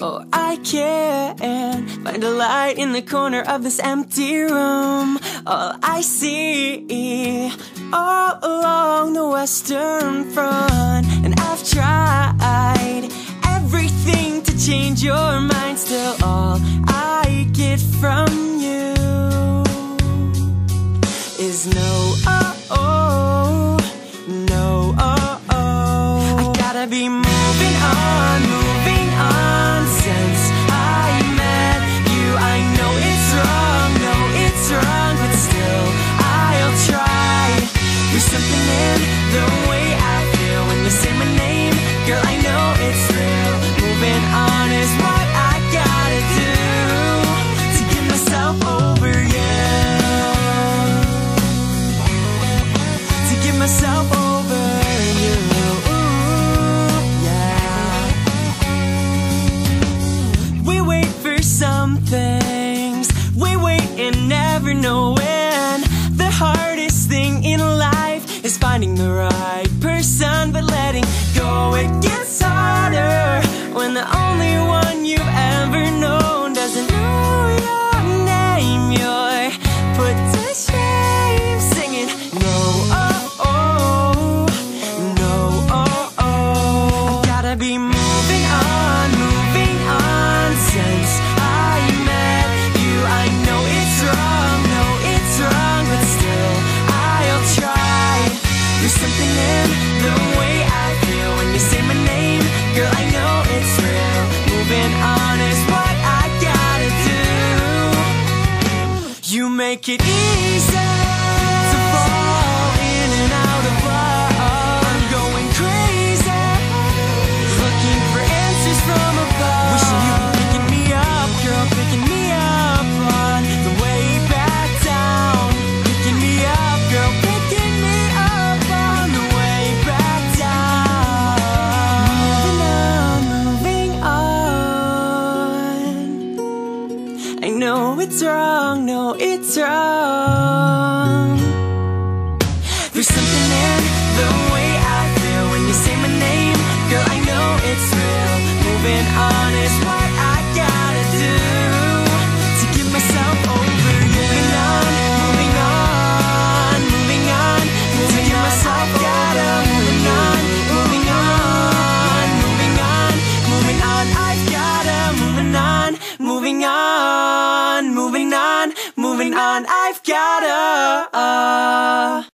Oh, I can't find a light in the corner of this empty room. All I see all along the Western Front, and I've tried everything to change your mind. Still all I get from you is no, oh, oh, no, oh, oh. I gotta be moving on, moving on. Since I met you, I know it's wrong, but still I'll try. There's something in the way I feel when you say my name. Girl, I know it's real. Moving on is what I gotta do to get myself over you, to get myself over you. Ooh, yeah. We wait for some things, we wait and never know when. The hardest thing in life is finding the right person, but letting go, it gets harder when the only one you've ever known doesn't know your name. You're put to shame, singing no, oh, oh, no, oh, oh. I gotta be moving on, moving on. Since I met you, I know it's wrong, but still I'll try. There's something in the way I feel when you say my name. Girl, I know it's real. Moving on is what I gotta do. You make it easy to fall in and out of love. I'm going crazy, looking for answers from above. Wishing you'd be picking me up, girl, picking me up on the way back down. Picking me up, girl, picking me up on the way back down. Moving on. I know it's wrong, no, it's wrong. There's something in the way I feel when you say my name. Girl, I know it's real. Moving on is what I gotta do to get myself over you. Moving on, moving on, moving on, to get myself gotta moving on, moving on, moving on, moving on. I've gotta moving on, moving on, moving on, moving on. I've gotta